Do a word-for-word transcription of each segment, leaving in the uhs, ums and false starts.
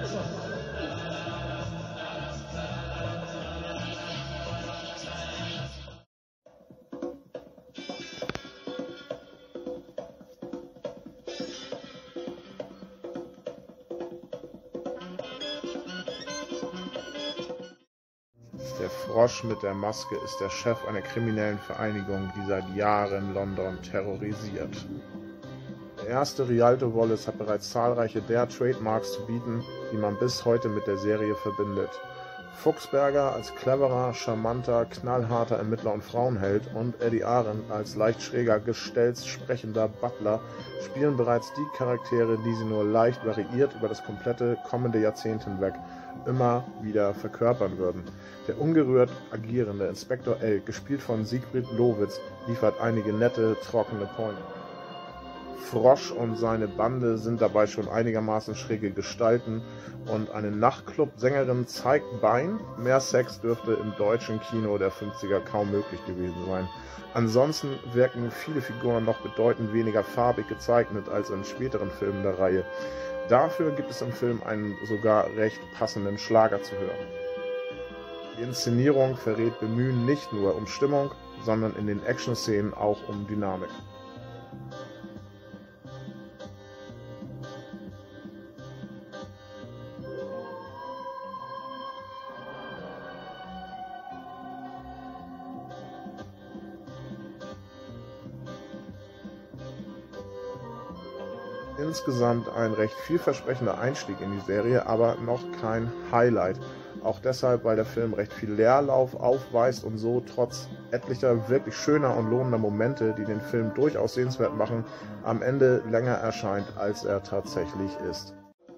Der Frosch mit der Maske ist der Chef einer kriminellen Vereinigung, die seit Jahren London terrorisiert. Der erste Rialto Wallace hat bereits zahlreiche der Trademarks zu bieten, die man bis heute mit der Serie verbindet. Fuchsberger als cleverer, charmanter, knallharter Ermittler und Frauenheld und Eddie Arendt als leicht schräger, gestelzsprechender Butler spielen bereits die Charaktere, die sie nur leicht variiert über das komplette kommende Jahrzehnt hinweg immer wieder verkörpern würden. Der ungerührt agierende Inspektor Elk, gespielt von Siegfried Lowitz, liefert einige nette, trockene Pointen. Frosch und seine Bande sind dabei schon einigermaßen schräge Gestalten und eine Nachtclub-Sängerin zeigt Bein. Mehr Sex dürfte im deutschen Kino der fünfziger kaum möglich gewesen sein. Ansonsten wirken viele Figuren noch bedeutend weniger farbig gezeichnet als in späteren Filmen der Reihe. Dafür gibt es im Film einen sogar recht passenden Schlager zu hören. Die Inszenierung verrät Bemühen nicht nur um Stimmung, sondern in den Action-Szenen auch um Dynamik. Insgesamt ein recht vielversprechender Einstieg in die Serie, aber noch kein Highlight. Auch deshalb, weil der Film recht viel Leerlauf aufweist und so trotz etlicher wirklich schöner und lohnender Momente, die den Film durchaus sehenswert machen, am Ende länger erscheint, als er tatsächlich ist.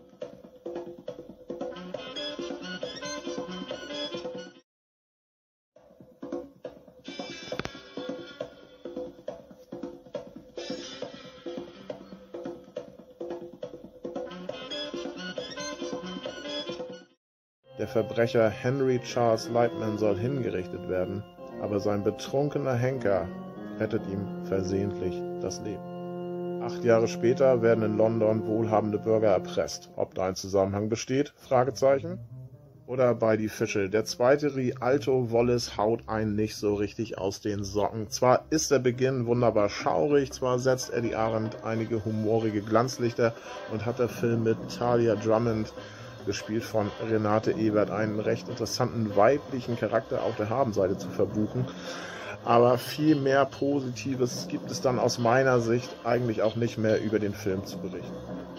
Der Verbrecher Henry Charles Lightman soll hingerichtet werden, aber sein betrunkener Henker rettet ihm versehentlich das Leben. Acht Jahre später werden in London wohlhabende Bürger erpresst. Ob da ein Zusammenhang besteht? Fragezeichen. Oder bei Die Fische. Der zweite Rialto Wallace haut einen nicht so richtig aus den Socken. Zwar ist der Beginn wunderbar schaurig, zwar setzt Eddie Arendt einige humorige Glanzlichter und hat der Film mit Talia Drummond, gespielt von Renate Ebert, einen recht interessanten weiblichen Charakter auf der Habenseite zu verbuchen. Aber viel mehr Positives gibt es dann aus meiner Sicht eigentlich auch nicht mehr über den Film zu berichten.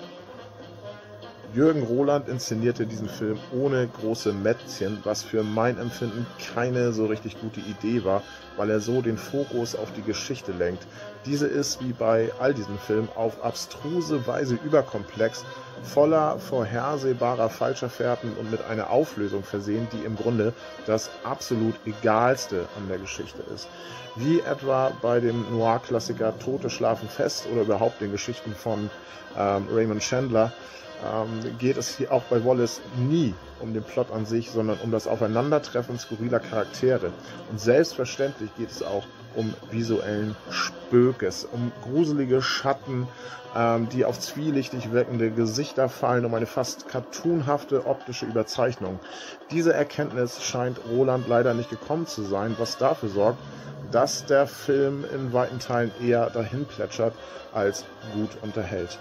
Jürgen Roland inszenierte diesen Film ohne große Mätzchen, was für mein Empfinden keine so richtig gute Idee war, weil er so den Fokus auf die Geschichte lenkt. Diese ist, wie bei all diesen Filmen, auf abstruse Weise überkomplex, voller vorhersehbarer Falscherfährten und mit einer Auflösung versehen, die im Grunde das absolut Egalste an der Geschichte ist. Wie etwa bei dem Noir-Klassiker Tote schlafen fest oder überhaupt den Geschichten von ähm, Raymond Chandler, ähm, geht es hier auch bei Wallace nie um den Plot an sich, sondern um das Aufeinandertreffen skurriler Charaktere. Und selbstverständlich geht es auch um visuellen Spökes, um gruselige Schatten, ähm, die auf zwielichtig wirkende Gesichter fallen, um eine fast cartoonhafte optische Überzeichnung. Diese Erkenntnis scheint Roland leider nicht gekommen zu sein, was dafür sorgt, dass der Film in weiten Teilen eher dahin plätschert als gut unterhält.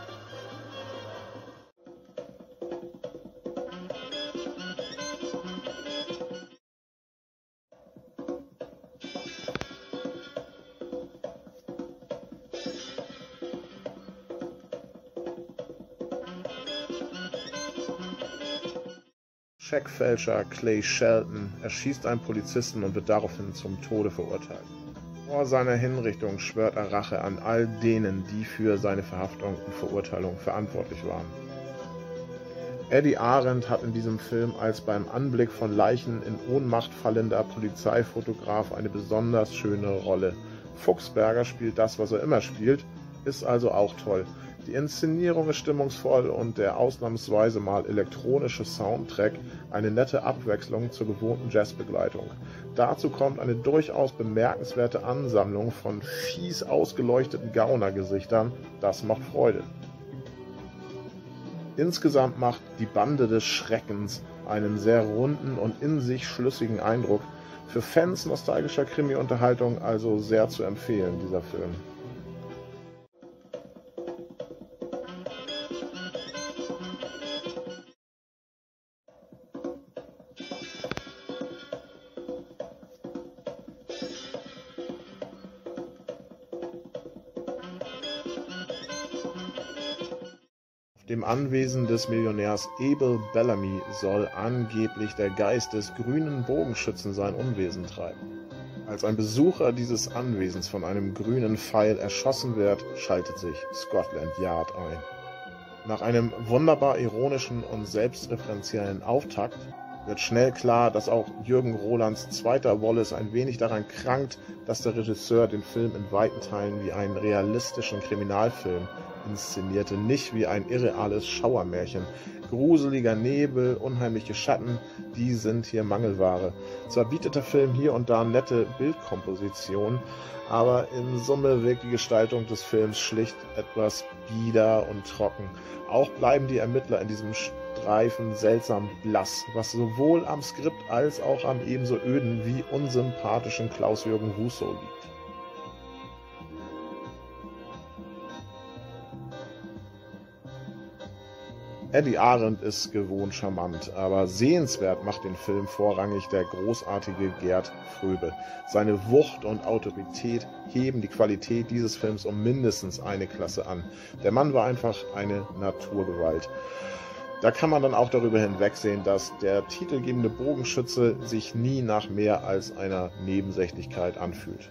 Scheckfälscher Clay Shelton erschießt einen Polizisten und wird daraufhin zum Tode verurteilt. Vor seiner Hinrichtung schwört er Rache an all denen, die für seine Verhaftung und Verurteilung verantwortlich waren. Eddie Arendt hat in diesem Film als beim Anblick von Leichen in Ohnmacht fallender Polizeifotograf eine besonders schöne Rolle. Fuchsberger spielt das, was er immer spielt, ist also auch toll. Die Inszenierung ist stimmungsvoll und der ausnahmsweise mal elektronische Soundtrack eine nette Abwechslung zur gewohnten Jazzbegleitung. Dazu kommt eine durchaus bemerkenswerte Ansammlung von fies ausgeleuchteten Gaunergesichtern. Das macht Freude. Insgesamt macht Die Bande des Schreckens einen sehr runden und in sich schlüssigen Eindruck. Für Fans nostalgischer Krimi-Unterhaltung also sehr zu empfehlen, dieser Film. Dem Anwesen des Millionärs Abel Bellamy soll angeblich der Geist des grünen Bogenschützen sein Unwesen treiben. Als ein Besucher dieses Anwesens von einem grünen Pfeil erschossen wird, schaltet sich Scotland Yard ein. Nach einem wunderbar ironischen und selbstreferenziellen Auftakt wird schnell klar, dass auch Jürgen Rolands zweiter Wallace ein wenig daran krankt, dass der Regisseur den Film in weiten Teilen wie einen realistischen Kriminalfilm inszenierte, nicht wie ein irreales Schauermärchen. Gruseliger Nebel, unheimliche Schatten, die sind hier Mangelware. Zwar bietet der Film hier und da nette Bildkompositionen, aber in Summe wirkt die Gestaltung des Films schlicht etwas bieder und trocken. Auch bleiben die Ermittler in diesem Streifen seltsam blass, was sowohl am Skript als auch am ebenso öden wie unsympathischen Klaus-Jürgen Russo liegt. Eddie Arendt ist gewohnt charmant, aber sehenswert macht den Film vorrangig der großartige Gerd Fröbe. Seine Wucht und Autorität heben die Qualität dieses Films um mindestens eine Klasse an. Der Mann war einfach eine Naturgewalt. Da kann man dann auch darüber hinwegsehen, dass der titelgebende Bogenschütze sich nie nach mehr als einer Nebensächlichkeit anfühlt.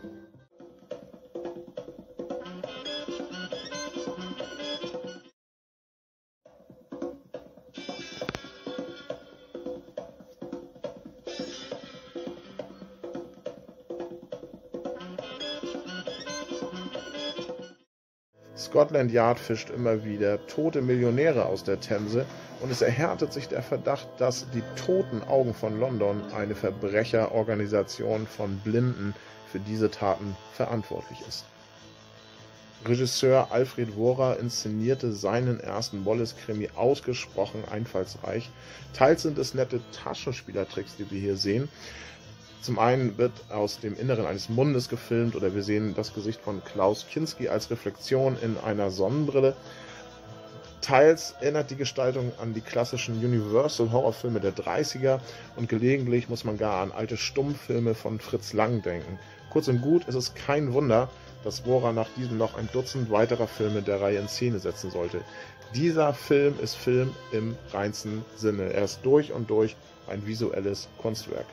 Scotland Yard fischt immer wieder tote Millionäre aus der Themse und es erhärtet sich der Verdacht, dass die Toten Augen von London eine Verbrecherorganisation von Blinden für diese Taten verantwortlich ist. Regisseur Alfred Wohrer inszenierte seinen ersten Wallace-Krimi ausgesprochen einfallsreich. Teils sind es nette Taschenspielertricks, die wir hier sehen. Zum einen wird aus dem Inneren eines Mundes gefilmt oder wir sehen das Gesicht von Klaus Kinski als Reflexion in einer Sonnenbrille. Teils erinnert die Gestaltung an die klassischen Universal-Horrorfilme der dreißiger und gelegentlich muss man gar an alte Stummfilme von Fritz Lang denken. Kurz und gut, es ist kein Wunder, dass Wohrer nach diesem noch ein Dutzend weiterer Filme der Reihe in Szene setzen sollte. Dieser Film ist Film im reinsten Sinne. Er ist durch und durch ein visuelles Kunstwerk.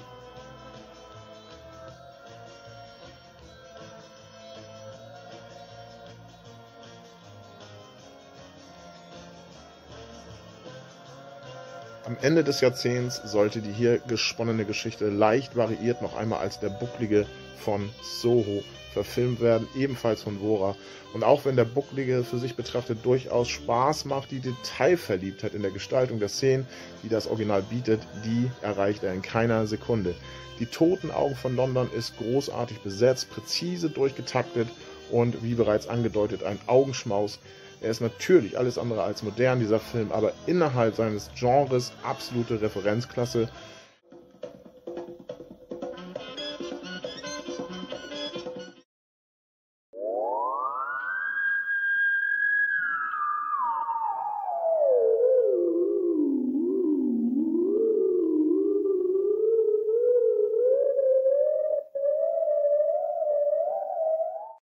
Am Ende des Jahrzehnts sollte die hier gesponnene Geschichte leicht variiert noch einmal als Der Bucklige von Soho verfilmt werden, ebenfalls von Wohrer. Und auch wenn Der Bucklige für sich betrachtet durchaus Spaß macht, die Detailverliebtheit in der Gestaltung der Szenen, die das Original bietet, die erreicht er in keiner Sekunde. Die Toten Augen von London ist großartig besetzt, präzise durchgetaktet und wie bereits angedeutet ein Augenschmaus. Er ist natürlich alles andere als modern, dieser Film, aber innerhalb seines Genres absolute Referenzklasse.